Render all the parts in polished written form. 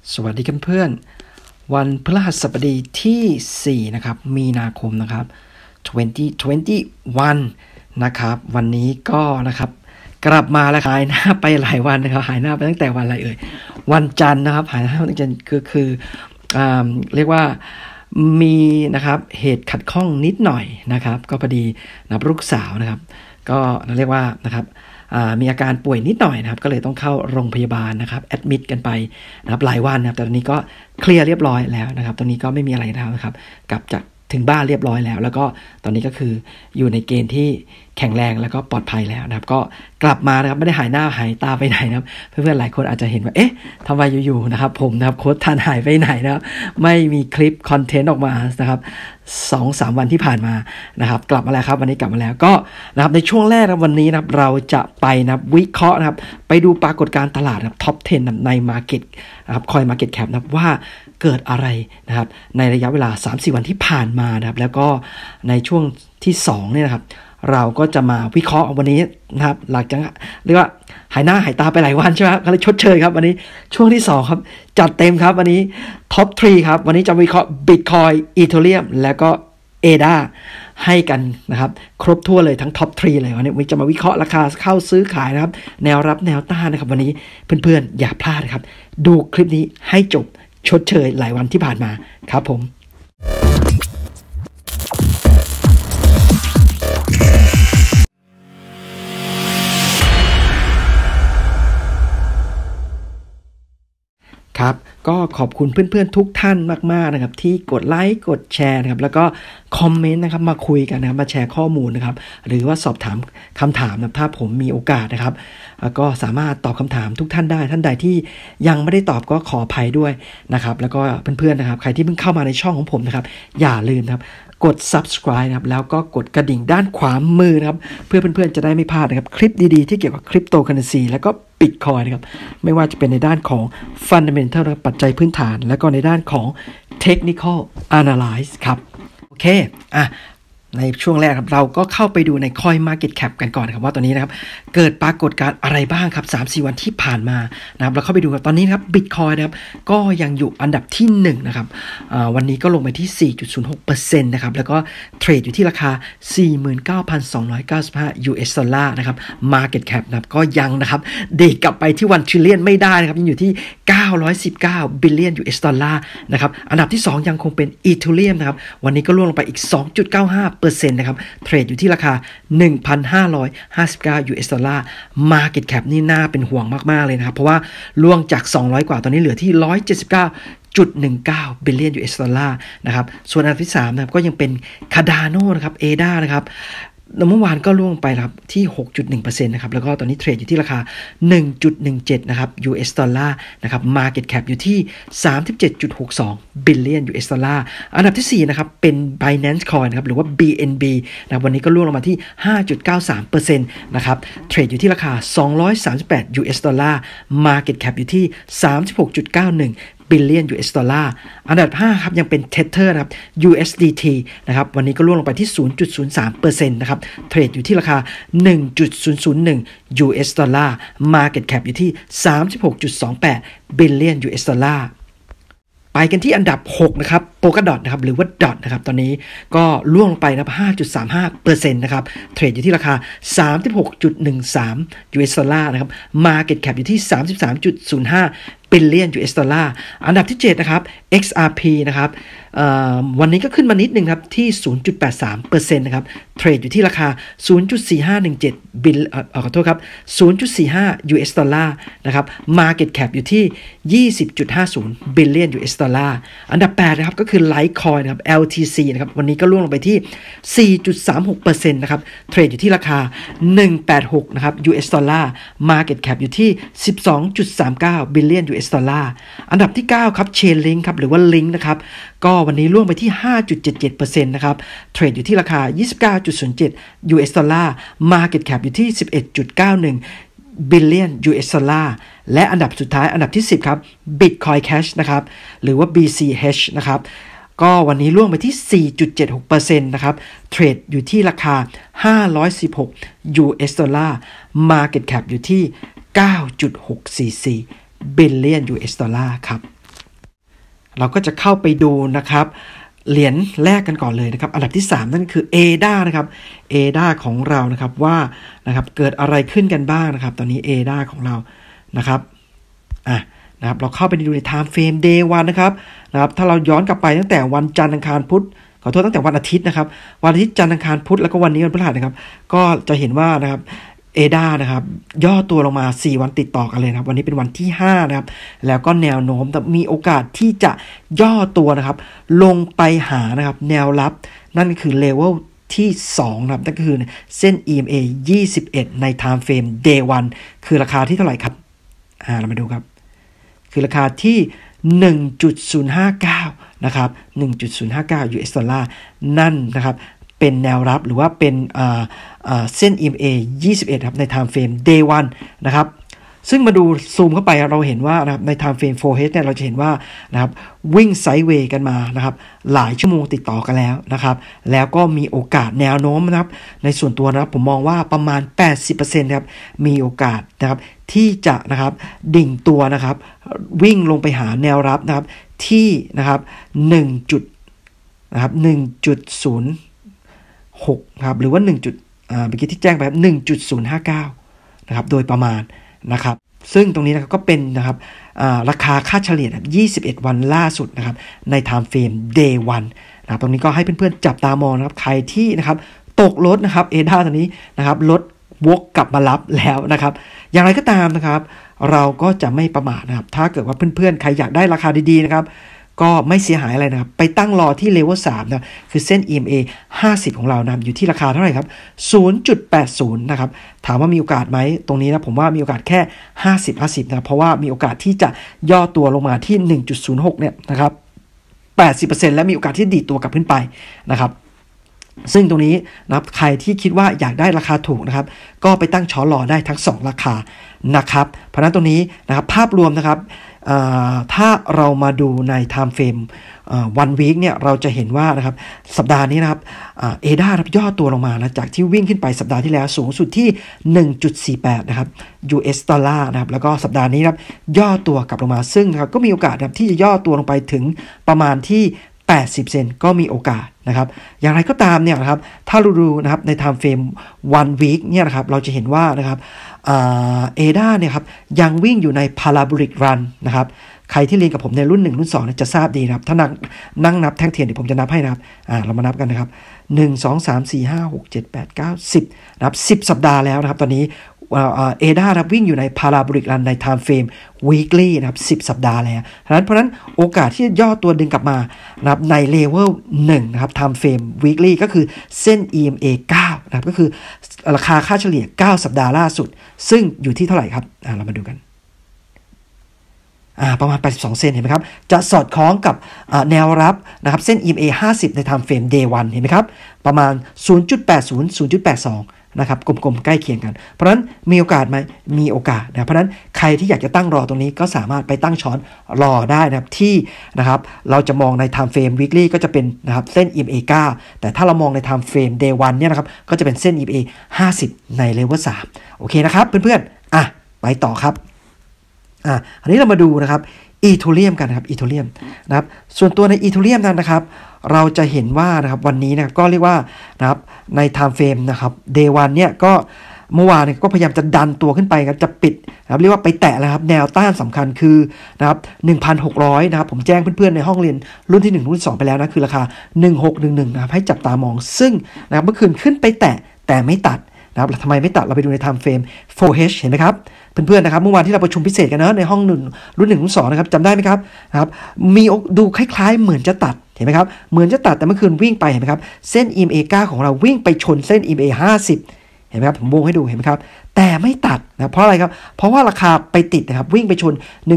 สวัสดีกันเพื่อนวันพฤหัสบดีที่4นะครับมีนาคมนะครับ2021นะครับวันนี้ก็นะครับกลับมาแล้วหายหน้าไปหลายวันนะครับหายหน้าไปตั้งแต่วันอะไรวันจันทร์นะครับหายหน้าตั้งแต่คือเรียกว่ามีนะครับเหตุขัดข้องนิดหน่อยนะครับก็พอดีนะลูกสาวนะครับก็เรียกว่านะครับมีอาการป่วยนิดหน่อยนะครับก็เลยต้องเข้าโรงพยาบาลนะครับแอดมิดกันไปนะครับหลายวันนะครับแต่ตอนนี้ก็เคลียร์เรียบร้อยแล้วนะครับตอนนี้ก็ไม่มีอะไรแล้วนะครับกลับจากถึงบ้านเรียบร้อยแล้วก็ตอนนี้ก็คืออยู่ในเกณฑ์ที่แข็งแรงแล้วก็ปลอดภัยแล้วนะครับก็กลับมานะครับไม่ได้หายหน้าหายตาไปไหนนะครับเพื่อนๆหลายคนอาจจะเห็นว่าเอ๊ะทำไมอยู่ๆนะครับผมนะครับโค้ชทันหายไปไหนนะครับไม่มีคลิปคอนเทนต์ออกมานะครับ 2-3 วันที่ผ่านมานะครับกลับมาแล้วครับวันนี้กลับมาแล้วก็นะครับในช่วงแรกนะวันนี้นะครับเราจะไปนะครับวิเคราะห์นะครับไปดูปรากฏการณ์ตลาดนะครับท็อป 10 ใน Market นะครับ Coin Market Cap นะครับว่าเกิดอะไรนะครับในระยะเวลา 3-4 วันที่ผ่านมานะครับแล้วก็ในช่วงที่2เนี่ยนะครับเราก็จะมาวิเคราะห์วันนี้นะครับหลังจากเรียกว่าหายหน้าหายตาไปหลายวันใช่ไหมครับก็เลยชดเชยครับวันนี้ช่วงที่2ครับจัดเต็มครับวันนี้ท็อป 3 ครับวันนี้จะวิเคราะห์ Bitcoin Ethereum แล้วก็ ADA ให้กันนะครับครบทั่วเลยทั้งท็อป 3 เลยวันนี้จะมาวิเคราะห์ราคาเข้าซื้อขายนะครับแนวรับแนวต้านนะครับวันนี้เพื่อนๆอย่าพลาดครับดูคลิปนี้ให้จบชดเชยหลายวันที่ผ่านมาครับผมครับก็ขอบคุณเพื่อนๆทุกท่านมากๆนะครับที่กดไลค์กดแชร์นะครับแล้วก็คอมเมนต์นะครับมาคุยกันนะครับมาแชร์ข้อมูลนะครับหรือว่าสอบถามคำถามนะถ้าผมมีโอกาสนะครับก็สามารถตอบคำถามทุกท่านได้ท่านใดที่ยังไม่ได้ตอบก็ขออภัยด้วยนะครับแล้วก็เพื่อนๆนะครับใครที่เพิ่งเข้ามาในช่องของผมนะครับอย่าลืมนะครับกด subscribe นะครับแล้วก็กดกระดิ่งด้านขวามือนะครับเพื่อเพื่อนๆจะได้ไม่พลาดนะครับคลิปดีๆที่เกี่ยวกับคริปโตเคอเรนซีแล้วก็Bitcoin นะครับไม่ว่าจะเป็นในด้านของ Fundamental นะครับปัจจัยพื้นฐานและก็ในด้านของ Technical Analysis ครับโอเคในช่วงแรกครับเราก็เข้าไปดูใน Coin Market Cap กันก่อนครับว่าตอนนี้นะครับเกิดปรากฏการณ์อะไรบ้างครับ 3-4 วันที่ผ่านมานะครับเราเข้าไปดูครับตอนนี้ครับ Bitcoin นะครับก็ยังอยู่อันดับที่1นะครับวันนี้ก็ลงไปที่ 4.06% นะครับแล้วก็เทรดอยู่ที่ราคา 49,295 US ดอลลาร์นะครับ Market Cap นะครับก็ยังนะครับเด็กกลับไปที่1 trillion ไม่ได้นะครับยังอยู่ที่919 billion US ดอลลาร์นะครับอันดับที่2ยังคงเป็น Ethereum นะครับวันนี้ก็ร่วงลงไปอีก 2.95%นะครับเทรดอยู่ที่ราคา 1,559 US ดอลลาร์ Market Cap นี่น่าเป็นห่วงมากๆเลยนะครับเพราะว่าล่วงจาก200กว่าตอนนี้เหลือที่179.19 billion US ดอลลาร์นะครับส่วนอันดับที่3นะครับก็ยังเป็น Cardano นะครับ ADA นะครับเมื่อวานก็ล่วงไปครับที่ 6.1% นะครับแล้วก็ตอนนี้เทรดอยู่ที่ราคา 1.17 นะครับ US ดอลลาร์นะครับ Market Cap อยู่ที่ 37.62 billion US ดอลลาร์อันดับที่4นะครับเป็น Binance Coin นะครับหรือว่า BNB นะวันนี้ก็ล่วงลงมาที่ 5.93% นะครับเทรดอยู่ที่ราคา238 US ดอลลาร์ Market Cap อยู่ที่ 36.91billion US ดอลลาร์อันดับ5ครับยังเป็น Tether นะครับ USDT นะครับวันนี้ก็ร่วงลงไปที่ 0.03% นะครับเทรดอยู่ที่ราคา 1.001 US ดอลลาร์ Market Cap อยู่ที่ 36.28 billion US ดอลลาร์ไปกันที่อันดับ6นะครับ Polkadot นะครับหรือว่า DOT นะครับตอนนี้ก็ล่วงลงไปนะครับ 5.35% นะครับเทรดอยู่ที่ราคา 36.13 US ดอลลาร์นะครับ Market Cap อยู่ที่ 33.05 billion US ดอลลาร์อันดับที่7นะครับ XRP นะครับวันนี้ก็ขึ้นมานิดนึงครับที่ 0.83% นะครับเทรดอยู่ที่ราคา 0.4517 บิลขอโทษครับ 0.45 US ดอลลาร์นะครับ Market Cap อยู่ที่ 20.50 billion US ดอลลาร์อันดับ8นะครับก็คือ Litecoin นะครับ LTC นะครับวันนี้ก็ล่วงลงไปที่ 4.36% นะครับเทรดอยู่ที่ราคา 186 นะครับ US ดอลลาร์ Market Cap อยู่ที่ 12.39 billion US ดอลลาร์อันดับที่9ครับ Chainlink ครับหรือว่า Link นะครับก็วันนี้ล่วงไปที่ 5.77% นะครับเทรดอยู่ที่ราคา 29.07 US ดอลลาร์ Market Cap อยู่ที่ 11.91 billion US ดอลลาร์และอันดับสุดท้ายอันดับที่10ครับ Bitcoin Cash นะครับหรือว่า BCH นะครับก็วันนี้ล่วงไปที่ 4.76% นะครับเทรดอยู่ที่ราคา516 US ดอลลาร์ Market Cap อยู่ที่ 9.644 billion US ดอลลาร์ครับเราก็จะเข้าไปดูนะครับเหรียญแรกกันก่อนเลยนะครับอันดับที่3นั่นคือ ADA นะครับ ADA ของเรานะครับว่านะครับเกิดอะไรขึ้นกันบ้างนะครับตอนนี้ ADA ของเรานะครับนะครับเราเข้าไปดูใน time frame day 1นะครับถ้าเราย้อนกลับไปตั้งแต่วันจันทร์อังคารพุธขอโทษตั้งแต่วันอาทิตย์นะครับวันอาทิตย์จันทร์อังคารพุธแล้วก็วันนี้วันพฤหัสนะครับก็จะเห็นว่านะครับADA นะครับย่อตัวลงมา4วันติดต่อกันเลยนะครับวันนี้เป็นวันที่5นะครับแล้วก็แนวโน้มมีโอกาสที่จะย่อตัวนะครับลงไปหานะครับแนวรับนั่นคือเลเวลที่2นะครับนั่นก็คือเส้น EMA 21ใน time frame day 1คือราคาที่เท่าไหร่ครับเรามาดูครับคือราคาที่ 1.059 นะครับ 1.059 US ดอลลาร์นั่นนะครับเป็นแนวรับหรือว่าเป็นเส้น EMA 21ครับใน time frame day 1นะครับซึ่งมาดูซูมเข้าไปเราเห็นว่านะครับใน time frame 4H เนี่ยเราจะเห็นว่านะครับวิ่งไซด์เวย์กันมานะครับหลายชั่วโมงติดต่อกันแล้วนะครับแล้วก็มีโอกาสแนวโน้มนะครับในส่วนตัวนะครับผมมองว่าประมาณ 80% ครับมีโอกาสนะครับที่จะนะครับดิ่งตัวนะครับวิ่งลงไปหาแนวรับนะครับที่นะครับ1.06ครับหรือว่า1เมื่อกี้ที่แจ้งไป 1.059 นะครับโดยประมาณนะครับซึ่งตรงนี้นะครับก็เป็นนะครับราคาค่าเฉลี่ย21วันล่าสุดนะครับใน time frame day 1นะครับตรงนี้ก็ให้เพื่อนๆจับตามองนะครับใครที่นะครับตกรถนะครับADAตอนนี้นะครับรถวกกลับมารับแล้วนะครับอย่างไรก็ตามนะครับเราก็จะไม่ประมาทนะครับถ้าเกิดว่าเพื่อนๆใครอยากได้ราคาดีๆนะครับก็ไม่เสียหายอะไรนะครับไปตั้งรอที่เลเวล3นะคือเส้น EMA 50ของเรานะอยู่ที่ราคาเท่าไหร่ครับ 0.80 นะครับถามว่ามีโอกาสไหมตรงนี้นะผมว่ามีโอกาสแค่50นะเพราะว่ามีโอกาสที่จะย่อตัวลงมาที่ 1.06 เนี่ยนะครับ 80% และมีโอกาสที่ดีดตัวกลับขึ้นไปนะครับซึ่งตรงนี้นะครับใครที่คิดว่าอยากได้ราคาถูกนะครับก็ไปตั้งช้อนรอได้ทั้ง2ราคานะครับเพราะฉะนั้นตรงนี้นะครับภาพรวมนะครับถ้าเรามาดูใน time frame one week เนี่ยเราจะเห็นว่านะครับสัปดาห์นี้นะครับADA ครับย่อตัวลงมานะจากที่วิ่งขึ้นไปสัปดาห์ที่แล้วสูงสุดที่ 1.48 นะครับ US ดอลลาร์นะครับแล้วก็สัปดาห์นี้ครับย่อตัวกลับลงมาซึ่งนะครับก็มีโอกาสนะครับที่จะย่อตัวลงไปถึงประมาณที่80 เซนก็มีโอกาสนะครับอย่างไรก็ตามเนี่ยนะครับถ้าเราดูนะครับใน time frame one week เนี่ยนะครับเราจะเห็นว่านะครับADA เนี่ยครับยังวิ่งอยู่ใน parabolic run นะครับใครที่เรียนกับผมในรุ่น1รุ่น2จะทราบดีนะครับถ้านั่งนับแท่งเทียนเดี๋ยวผมจะนับให้นะครับเรามานับกันนะครับ1 2 3 4 5 6 7 8 9 10นะครับ10สัปดาห์แล้วนะครับตอนนี้ADA นะครับวิ่งอยู่ใน parabolic run ใน time frame weekly นะครับ10สัปดาห์แล้วเพราะฉะนั้นโอกาสที่จะย่อตัวดึงกลับมานะครับใน level 1นะครับ time frame weekly ก็คือเส้น EMA 9นะครับก็คือราคาค่าเฉลี่ย9สัปดาห์ล่าสุดซึ่งอยู่ที่เท่าไหร่ครับเรามาดูกันประมาณ82เซนเห็นไหมครับจะสอดคล้องกับแนวรับนะครับเส้น EMA 50ใน time frame day 1เห็นไหมครับประมาณ 0.80 0.82 นะครับกลมๆใกล้เคียงกันเพราะฉะนั้นมีโอกาสไหมมีโอกาสนะเพราะฉะนั้นใครที่อยากจะตั้งรอตรงนี้ก็สามารถไปตั้งช้อนรอได้นะครับที่นะครับเราจะมองใน time frame weekly ก็จะเป็นนะครับเส้น EMA 9แต่ถ้าเรามองใน time frame day 1เนี่ยนะครับก็จะเป็นเส้น EMA 50ใน level 3โอเคนะครับเพื่อนๆไปต่อครับอันนี้เรามาดูนะครับอีโธเรียมกันนะครับอีโธเรียมนะครับส่วนตัวในอีโธเรียมนั้นนะครับเราจะเห็นว่านะครับวันนี้นะครับก็เรียกว่านะครับใน time frame นะครับ day 1เนี่ยก็เมื่อวานเนี่ยก็พยายามจะดันตัวขึ้นไปครับจะปิดนะครับเรียกว่าไปแตะแล้วครับแนวต้านสำคัญคือนะครับ 1,600 นะครับผมแจ้งเพื่อนๆในห้องเรียนรุ่นที่1รุ่น2ไปแล้วนะคือราคา1611นะครับให้จับตามองซึ่งนะครับเมื่อคืนขึ้นไปแตะแต่ไม่ตัดนะครับทำไมไม่ตัดเราไปดูใน time frame 4H เห็นไหมครับเพื่อนๆนะครับเมื่อวานที่เราประชุมพิเศษกันนะในห้องรุ่น1รุ่น2นะครับจำได้ไหมครับนะครับมีดูคล้ายๆเหมือนจะตัดเห็นไหมครับเหมือนจะตัดแต่เมื่อคืนวิ่งไปเห็นไหมครับเส้น EMA 9ของเราวิ่งไปชนเส้น EMA 50เห็นไหมครับผมวงให้ดูเห็นไหมครับแต่ไม่ตัดนะเพราะอะไรครับเพราะว่าราคาไปติดนะครับวิ่งไปชน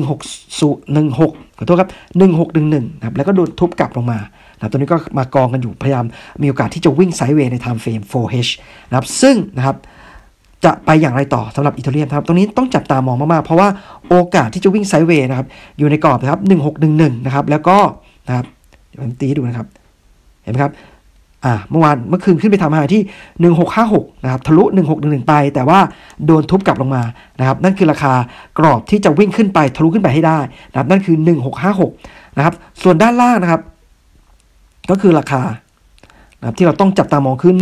16ขอโทษครับ1611นะครับแล้วก็โดนทุบกลับลงมาตัวนี้ก็มากองกันอยู่พยายามมีโอกาสที่จะวิ่งไซด์เวย์ใน time frame 4H นะครับซึ่งนะครับจะไปอย่างไรต่อสำหรับอีโธเรียมครับตรงนี้ต้องจับตามองมากๆเพราะว่าโอกาสที่จะวิ่งไซด์เวย์นะครับอยู่ในกรอบนะครับ1611นะครับแล้วก็นะครับเดี๋ยวผมตีให้ดูนะครับเห็นไหมครับเมื่อคืนขึ้นไปทำไฮที่1656นะครับทะลุ1611ไปแต่ว่าโดนทุบกลับลงมานะครับนั่นคือราคากรอบที่จะวิ่งขึ้นไปทะลุขึ้นไปให้ได้นะครับนั่นคือ1656 นะครับส่วนด้านล่างนะครับก็คือราคานะครับที่เราต้องจับตามองคือ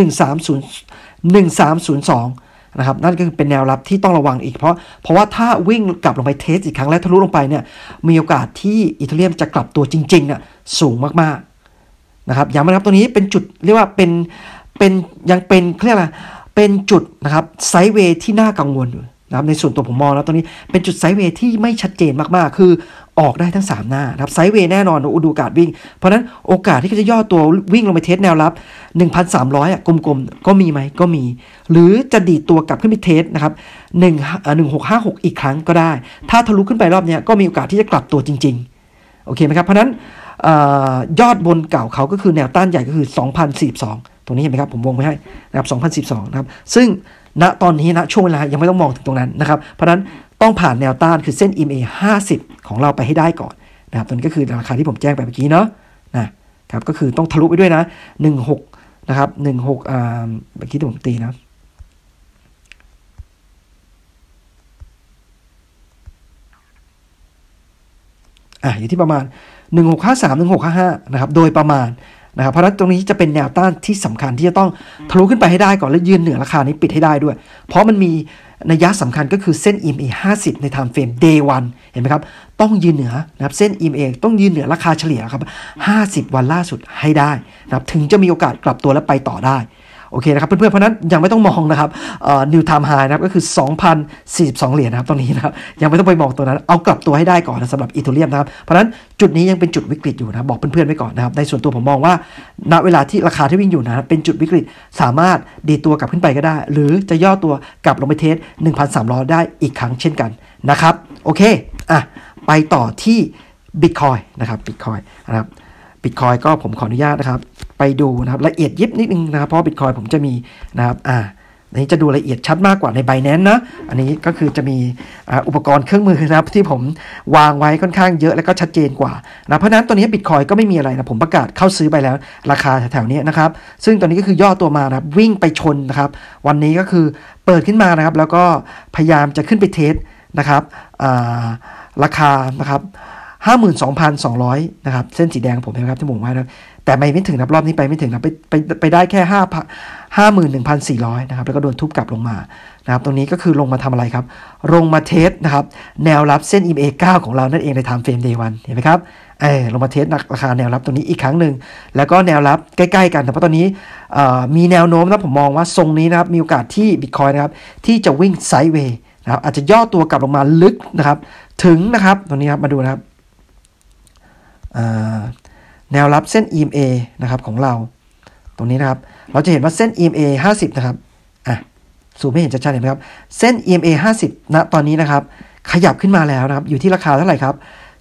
1302นะครับนั่นก็คือเป็นแนวรับที่ต้องระวังอีกเพราะว่าถ้าวิ่งกลับลงไปเทสอีกครั้งและทะลุลงไปเนี่ยมีโอกาสที่อีเธเรียมจะกลับตัวจริงๆเนี่ยสูงมากๆนะครับย้ำนะครับตัวนี้เป็นจุดเรียกว่าเป็นยังเป็นเรียกอะไรเป็นจุดนะครับไซด์เวย์ที่น่ากังวลอยู่นะครับในส่วนตัวผมมองแล้วตรงนี้เป็นจุดไซด์เวย์ที่ไม่ชัดเจนมากๆคือออกได้ทั้ง3หน้านะครับไซด์เวย์แน่นอนดูโอกาสวิ่งเพราะนั้นโอกาสที่เขาจะย่อตัววิ่งลงไปเทสแนวรับ 1,300 กลมๆก็มีไหมก็มีหรือจะดีดตัวกลับขึ้นไปเทสนะครับ1656อีกครั้งก็ได้ถ้าทะลุขึ้นไปรอบนี้ก็มีโอกาสที่จะกลับตัวจริงๆโอเคไหมครับเพราะนั้นยอดบนเก่าเขาก็คือแนวต้านใหญ่ก็คือ 2,042 ตรงนี้เห็นไหมครับผมวงไว้ให้นะครับ2,012นะครับซึ่งณตอนนี้นะช่วงเวลายังไม่ต้องมองถึงตรงนั้นนะครับเพราะนั้นต้องผ่านแนวต้านคือเส้น EMA 50ของเราไปให้ได้ก่อนนะครับตัวนี้ก็คือราคาที่ผมแจ้งไปเมื่อกี้เนาะนะครับก็คือต้องทะลุไปด้วยนะ16นะครับ16เมื่อกี้ที่ผมตีนะอยู่ที่ประมาณ1653 1655นะครับโดยประมาณนะครับเพราะฉะนั้นตรงนี้จะเป็นแนวต้านที่สำคัญที่จะต้องทะลุขึ้นไปให้ได้ก่อนและยืนเหนือราคานี้ปิดให้ได้ด้วยเพราะมันมีนัยสำคัญก็คือเส้น EMA 50ใน time frame day 1เห็นไหมครับต้องยืนเหนือนะครับเส้น EMA ต้องยืนเหนือราคาเฉลี่ยครับ50วันล่าสุดให้ได้นะครับถึงจะมีโอกาสกลับตัวและไปต่อได้โอเคนะครับเพื่อนๆเพราะนั้นยังไม่ต้องมองนะครับnew time high นะครับก็คือ 2,042 เหรียญนะครับตรงนี้นะครับยังไม่ต้องไปมองตัวนั้นเอากลับตัวให้ได้ก่อนนะสำหรับอีเธเรียมนะครับเพราะฉะนั้นจุดนี้ยังเป็นจุดวิกฤตอยู่นะบอกเพื่อนๆไว้ก่อนนะครับในส่วนตัวผมมองว่าณเวลาที่ราคาที่วิ่งอยู่นะเป็นจุดวิกฤตสามารถดีตัวกลับขึ้นไปก็ได้หรือจะย่อตัวกลับลงไปเทส 1,300 ได้อีกครั้งเช่นกันนะครับโอเคไปต่อที่ Bitcoin นะครับ Bitcoin นะครับ Bitcoin ก็ผมขออนุญาตนะครับไปดูนะครับละเอียดยิบนิดนึงนะครับเพราะ Bitcoin ผมจะมีนะครับอันนี้จะดูละเอียดชัดมากกว่าใน Binance นะอันนี้ก็คือจะมีอุปกรณ์เครื่องมือนะครับที่ผมวางไว้ค่อนข้างเยอะและก็ชัดเจนกว่านะเพราะนั้นตัวนี้ Bitcoin ก็ไม่มีอะไรนะผมประกาศเข้าซื้อไปแล้วราคาแถวๆนี้นะครับซึ่งตัวนี้ก็คือย่อตัวมานะครับวิ่งไปชนนะครับวันนี้ก็คือเปิดขึ้นมานะครับแล้วก็พยายามจะขึ้นไปเทสนะครับราคานะครับ52,200 นะครับเส้นสีแดงผมนะครับที่ผมไว้นะแต่ไม่ถึงนะรอบนี้ไปไม่ถึงนะไปได้แค่51,400 นะครับแล้วก็โดนทุบกลับลงมานะครับตรงนี้ก็คือลงมาทำอะไรครับลงมาเทสนะครับแนวรับเส้น EMA 9ของเรานั่นเองใน time frame day 1เห็นไหมครับลงมาเทสราคาแนวรับตัวนี้อีกครั้งหนึ่งแล้วก็แนวรับใกล้ๆกันเพราะตอนนี้มีแนวโน้มนะผมมองว่าทรงนี้นะครับมีโอกาสที่ Bitcoin นะครับที่จะวิ่งไซด์เวย์นะครับอาจจะย่อตัวกลับลงมาลึกนะครับถึงนะครับตรงนี้ครับมาดูนะครับแนวรับเส้น EMA นะครับของเราตรงนี้นะครับเราจะเห็นว่าเส้น EMA 50นะครับซูมให้เห็นชัดๆเห็นไหมครับเส้น EMA 50ณตอนนี้นะครับขยับขึ้นมาแล้วนะครับอยู่ที่ราคาเท่าไหร่ครับ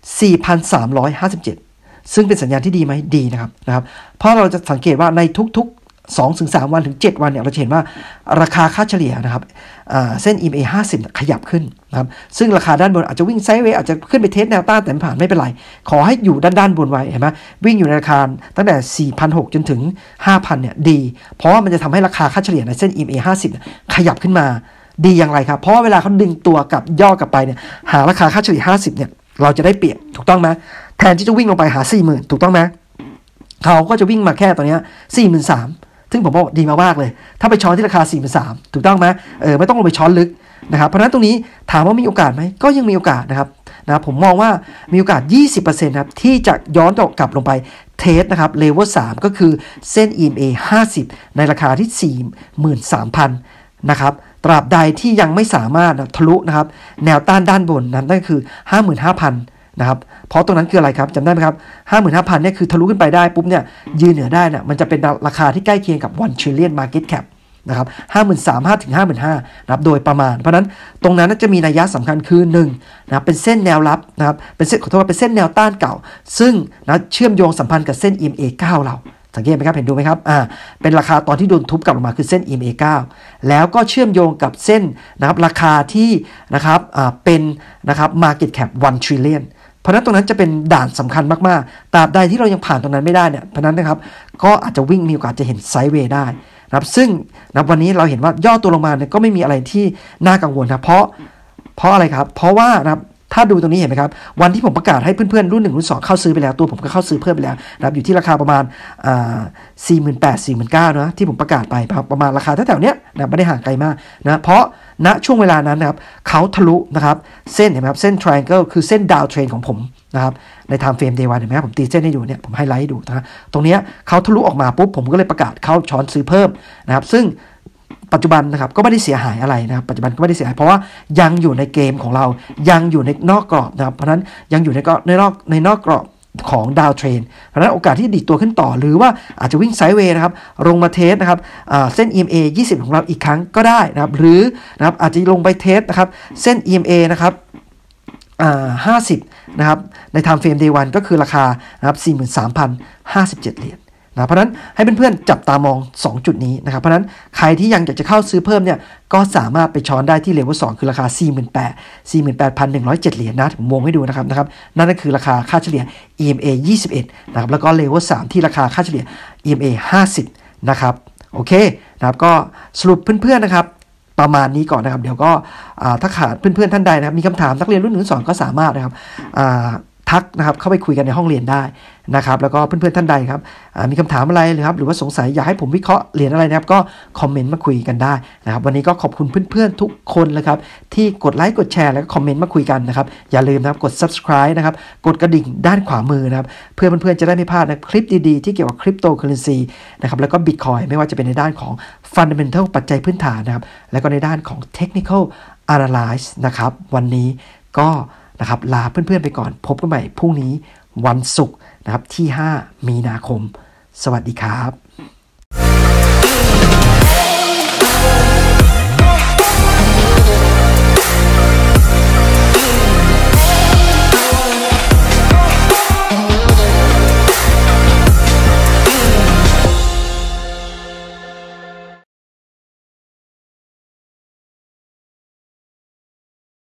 4,357 ซึ่งเป็นสัญญาณที่ดีไหมดีนะครับเพราะเราจะสังเกตว่าในทุกๆ 2-3 วันถึง7วันเนี่ยเราจะเห็นว่าราคาค่าเฉลี่ยนะครับเส้น EMA 50ขยับขึ้นนะครับซึ่งราคาด้านบนอาจจะวิ่งไซด์เวย์อาจจะขึ้นไปเทสแนวต้านแต่ไม่ผ่านไม่เป็นไรขอให้อยู่ด้านบนไว้เห็นไหมวิ่งอยู่ในราคาตั้งแต่ 4,600 จนถึง 5,000 เนี่ยดีเพราะว่ามันจะทำให้ราคาค่าเฉลี่ยในเส้น EMA 50ขยับขึ้นมาดีอย่างไรครับเพราะว่าเวลาเขาดึงตัวกับย่อกลับไปเนี่ยหาราคาค่าเฉลี่ย50เนี่ยเราจะได้เปรียบถูกต้องไหมแทนที่จะวิ่งลงไปหา 40,000 ถูกต้องไหมเขาก็จะวิ่งมาแค่ตัวเนี้ย 43,000ซึ่งผมบอกดีมากเลยถ้าไปช้อนที่ราคา 43,000 ถูกต้องไหมไม่ต้องลงไปช้อนลึกนะครับเพราะฉะนั้นตรงนี้ถามว่ามีโอกาสไหมก็ยังมีโอกาสนะครับผมมองว่ามีโอกาส 20% นะครับที่จะย้อนกลับลงไปเทสนะครับเลเวล3ก็คือเส้น EMA 50ในราคาที่ 43,000 นะครับตราบใดที่ยังไม่สามารถทะลุนะครับแนวต้านด้านบนนั่นก็คือ 55,000 นะครับเพราะตรงนั้นคืออะไรครับจำได้ไหมครับ 55,000 เนี่ยคือทะลุขึ้นไปได้ปุ๊บเนี่ยยืนเหนือได้เนี่ยมันจะเป็นราคาที่ใกล้เคียงกับ 1 trillion market cap นะครับ 53,000 ถึง 55,000 นะครับโดยประมาณเพราะนั้นตรงนั้นจะมีนัยสำคัญคือ1นะครับเป็นเส้นแนวรับนะครับเป็นเส้นขอโทษเป็นเส้นแนวต้านเก่าซึ่งนะเชื่อมโยงสัมพันธ์กับเส้น EMA 9เราสังเกตไหมครับเห็นดูไหมครับเป็นราคาตอนที่โดนทุบกลับลงมาคือเส้น EMA 9แล้วก็เชื่อมโยงกับเส้นนะครับราคาที่นะครับเป็นนะครับ market cap 1 trillionเพราะนั้นตรงนั้นจะเป็นด่านสำคัญมากๆตราบใดที่เรายังผ่านตรงนั้นไม่ได้เนี่ยเพราะนั้นนะครับก็อาจจะวิ่งมีโอกาสจะเห็นไซด์เวย์ได้นะครับซึ่งนะวันนี้เราเห็นว่าย่อตัวลงมาเนี่ยก็ไม่มีอะไรที่น่ากังวลนะเพราะอะไรครับเพราะว่านะครับถ้าดูตรงนี้เห็นไหมครับวันที่ผมประกาศให้เพื่อนๆรุ่น1รุ่น2เข้าซื้อไปแล้วตัวผมก็เข้าซื้อเพิ่มไปแล้วนะครับอยู่ที่ราคาประมาณ48,000-49,000นะที่ผมประกาศไปประมาณราคาแถวๆเนี้ยนะไม่ได้ห่างไกลมากนะเพราะณช่วงเวลานั้นนะครับเขาทะลุนะครับเส้นเห็นไหมครับเส้น triangle คือเส้นดาวเทรนของผมนะครับใน time frame day 1เห็นไหมครับผมตีเส้นให้ดูเนี่ยผมไฮไลท์ให้ดูนะตรงเนี้ยเขาทะลุออกมาปุ๊บผมก็เลยประกาศเข้าช้อนซื้อเพิ่มนะครับซึ่งปัจจุบันนะครับก็ไม่ได้เสียหายอะไรนะครับปัจจุบันก็ไม่ได้เสียหายเพราะว่ายังอยู่ในเกมของเรายังอยู่ในนอกกรอบนะครับเพราะนั้นยังอยู่ในนอกกรอบของดาวเทรนเพราะนั้นโอกาสที่ดีดตัวขึ้นต่อหรือว่าอาจจะวิ่งไซด์เวย์นะครับลงมาเทสนะครับเส้น EMA 20ของเราอีกครั้งก็ได้นะครับหรือนะครับอาจจะลงไปเทสนะครับเส้น EMA นะครับ50นะครับใน time frame day 1ก็คือราคานะครับ 43,057 เหรียญนะเพราะนั้นให้เพื่อนๆจับตามอง2จุดนี้นะครับเพราะนั้นใครที่ยังอยากจะเข้าซื้อเพิ่มเนี่ยก็สามารถไปช้อนได้ที่เลเวล2คือราคา 48,107 เหรียญนะผมวงให้ดูนะครับนั่นก็คือราคาค่าเฉลี่ย EMA 21นะครับแล้วก็เลเวล3ที่ราคาค่าเฉลี่ย EMA 50นะครับโอเคนะครับก็สรุปเพื่อนๆนะครับประมาณนี้ก่อนนะครับเดี๋ยวก็ถ้าขาดเพื่อนๆท่านใดนะครับมีคำถามนักเรียนรุ่น1 2ก็สามารถนะครับทักนะครับเข้าไปคุยกันในห้องเรียนได้นะครับแล้วก็เพื่อนๆท่านใดครับมีคำถามอะไรหรือว่าสงสัยอยากให้ผมวิเคราะห์เหรียญอะไรนะครับก็คอมเมนต์มาคุยกันได้นะครับวันนี้ก็ขอบคุณเพื่อนๆทุกคนเลยครับที่กดไลค์กดแชร์แล้วก็คอมเมนต์มาคุยกันนะครับอย่าลืมนะครับกด subscribe นะครับกดกระดิ่งด้านขวามือนะครับเพื่อเพื่อนๆจะได้ไม่พลาดนะคลิปดีๆที่เกี่ยวกับคริปโตเคอเรนซีนะครับแล้วก็ Bitcoin ไม่ว่าจะเป็นในด้านของ fundamental ปัจจัยพื้นฐานนะครับแล้วก็ในด้านของ technical analysis นะครับวันนี้ก็นะครับลาเพื่อนๆไปก่อนพบกันใหม่พรุ่งนี้วันศุกร์นะครับที่5 มีนาคมสวัสดีครับ